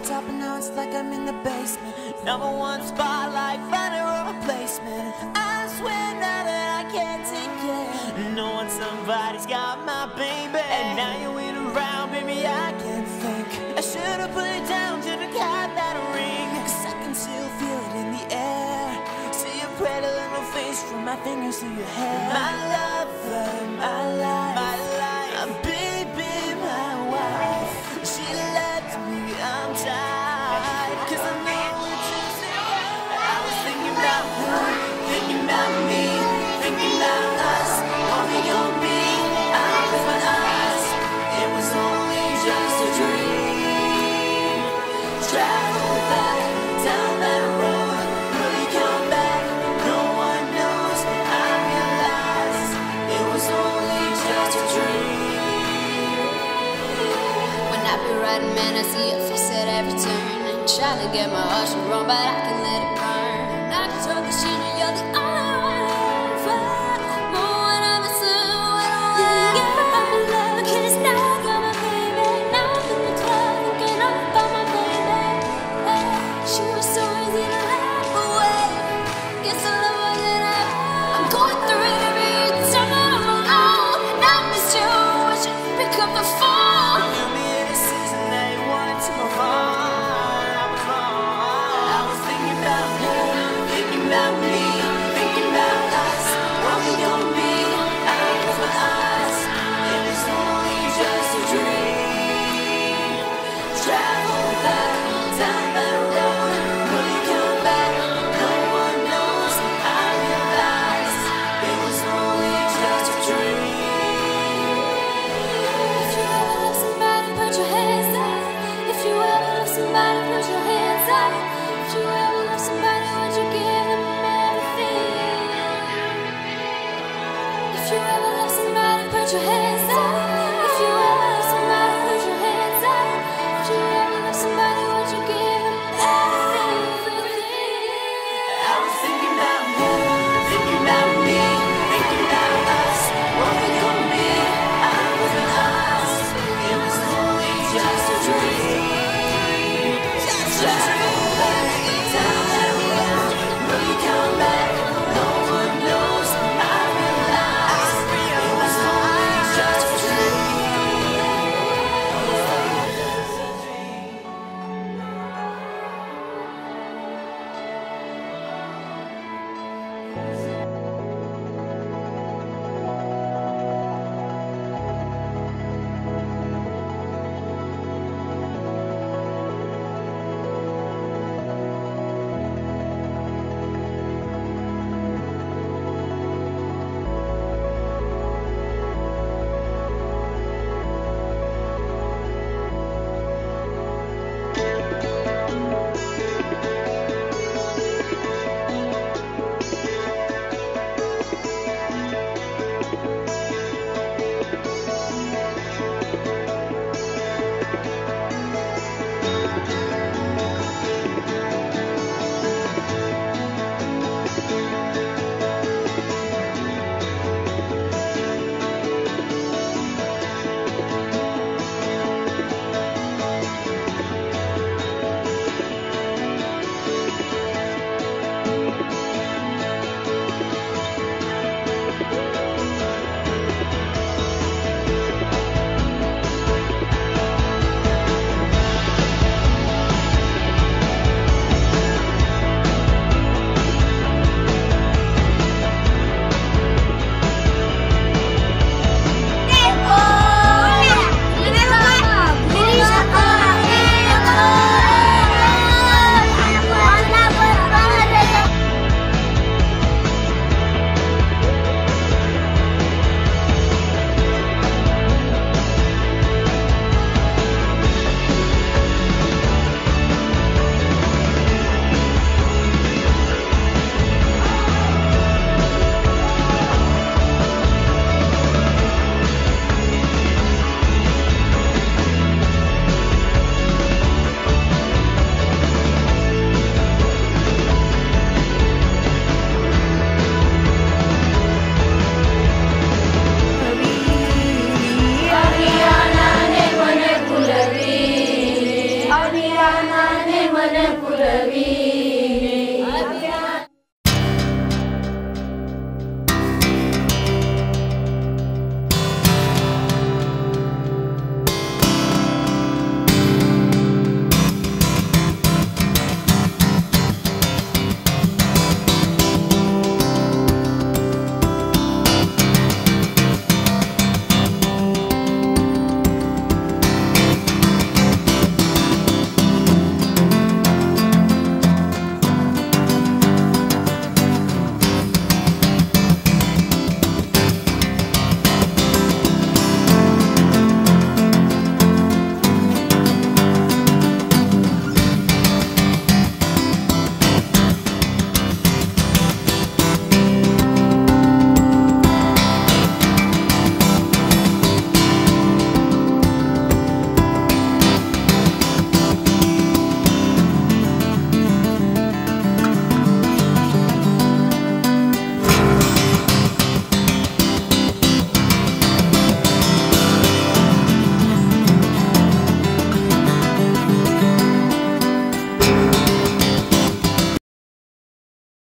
top and now it's like I'm in the basement. Number one spotlight, finding a replacement. I swear now that I can't take care. Knowing somebody's got my baby, and now you ain't around, baby, I can't think. I should've put it down, should've had that ring, 'cause I can still feel it in the air. See your pretty little face from my fingers to your hair. My lover, my life, my baby, my wife. She left me, I'm tired, 'cause I know it's just I was thinking about her, thinking about me, thinking about us. Are we gonna be? I close my eyes. It was only just a dream. Travel back down that road. Will you come back? No one knows. I realized it was only just a dream. When I be riding, man, I see your face at every turn. And trying to get my heart wrong, but I can let it burn. I can talk the shit and you're the only one I ever. But when I'm a son, I don't wanna give up my love. 'Cause now I got my baby. Now I'm in the club thinking all about my baby. Hey, she was so easy to laugh away. Guess I love her than ever. I'm going through it every time I'm alone. Now I miss you, I should pick up the phone. You knew me in a season that you wanted to move on. I was wrong. I was thinking about her, thinking about me, thinking about us. What we gonna be? I close my eyes. It was only just a dream. Travel back down that road. Will you come back? No one knows. I realized it was only just a dream. If you ever love somebody, put your hands up. If you ever love somebody, put your hands up. If you ever love somebody, would you give them everything? If you ever love somebody, put your hands up.